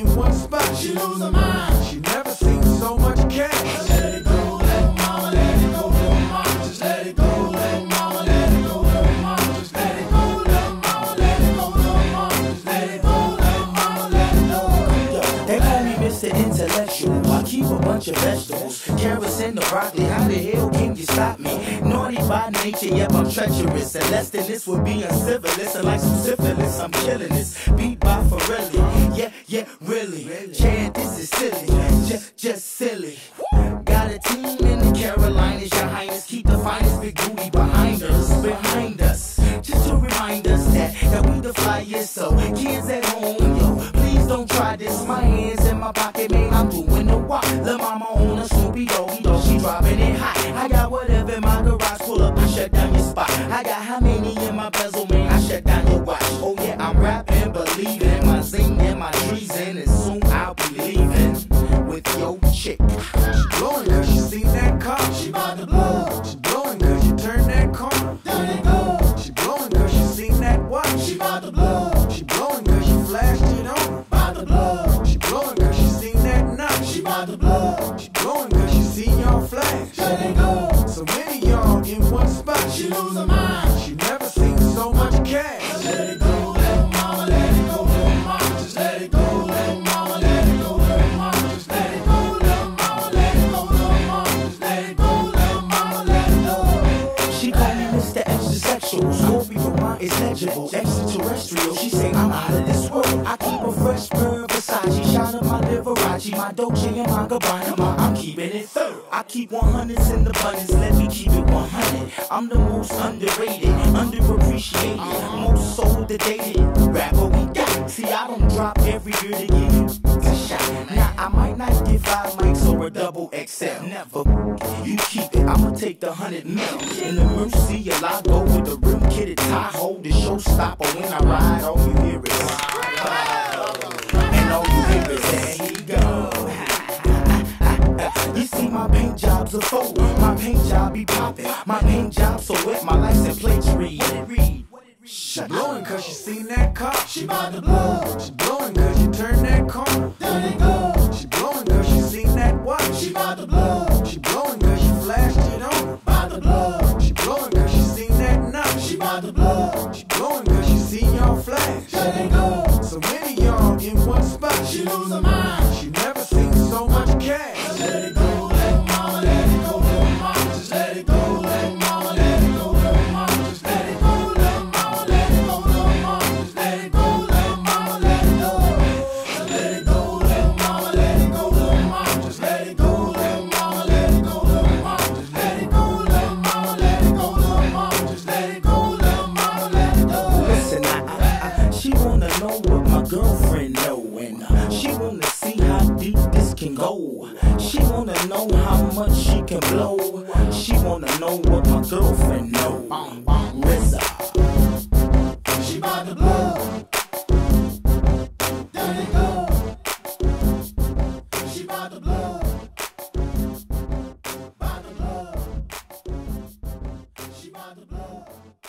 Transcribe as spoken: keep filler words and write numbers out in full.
in one spot. She lose her mind. She never seen so much cash. Let it go, let mama, let it go, little mama, just let it go, let mama, let it go, little mama, just let it go, let mama, let it go, little mama, just let it go, let mama, let it go. Yo, they call me Mister Intellectual. I keep a bunch of vegetables, carrots and the broccoli. How the hell can you stop me? Naughty by nature, yep, I'm treacherous. And less than this would be uncivilous. And like some syphilis, I'm killing this. Beat by Pharell. Yeah, yeah, really. Chad, this is silly. Just, just silly. Got a team in the Carolinas, your highness. Keep the finest big booty behind us, behind us. Just to remind us that, that we the flyest. So, kids at home, yo, please don't try this. My hands in my pocket, man, I'm doing the walk. Lil' mama on a Snoopy doggy dog, she dropping it hot. I got whatever in my garage, pull up and shut down your spot. I got how many in my bezel, man, I shut down your watch. Oh yeah, I'm rapping, believing, my zing and my treason, and soon I'll be leaving with your chick. She blowing cause she seen that car. She bout to blow. She blowing cause you turned that corner. Let it go. She blowing cause she seen that watch. She bout to blow. She blowing cause you flashed it on. Bout to blow. She blowing cause she seen that knot. She bout to blow. She blowing cause she seen y'all flash. Let it go. So many y'all in one spot. She lose her mind. She never seen so much cash. Let it go, let mama, let it go, little mama, just let it go, let mama, let it go, little mama, just let it go, let mama, let it go, little mama, just let it go, let mama, let it go. She call me Mister Extrasexual. Scorpio, mine is legible. Extraterrestrial, she say I'm out of this world. I keep a fresh pair of Versace, shine up my Liberace, my Dolce and my Gabbana, my I'm keeping it thorough. I keep one hundreds in the abundance, let me keep it one hundred. I'm the most underrated, underappreciated, most soul dated rapper we got. See, I don't drop every year to give you a shot. Now I might not get five mics or a double X L. Never. You keep it, I'ma take the hundred mil. In the Mercy, a lot go with the rim kitted tie hold the showstopper. When I ride, all you hear is and all you hear is there he go. You see my paint job's a foe. My paint job be poppin'. My paint job so wet, my license plates read. What it read? She blowing cause she seen that car. She bout to blow. She blowing cause you turned that corner. Let it go. She blowing cause she seen that watch. She bout to blow. She blowing cause you flashed it on. Bout to blow. She blowing cause she seen that knot. She bout to blow. She blowing cause she seen y'all flash. Let it go. So many y'all in one spot. She lose her mind. She never seen so much cash. Let it go, let mama, let it go, little mama, just let it go, let mama, let it go, little mama, just let it go, let mama, let it go, little mama, just let it go, let mama, let it go. Let it go, let mama, let it go, little mama, just let it go, let mama, let it go, little mama, just let it go, let mama, let it go, little mama, just let it go, let mama, let it go. Listen, I, I, I, she wanna know what my girlfriend know, and uh, she wanna see how deep this can go. She wanna know how much she can blow. She wanna know what my girlfriend know. Cesar. She bout to blow. Let it go. She bout to blow. Bout to blow. She bout to blow.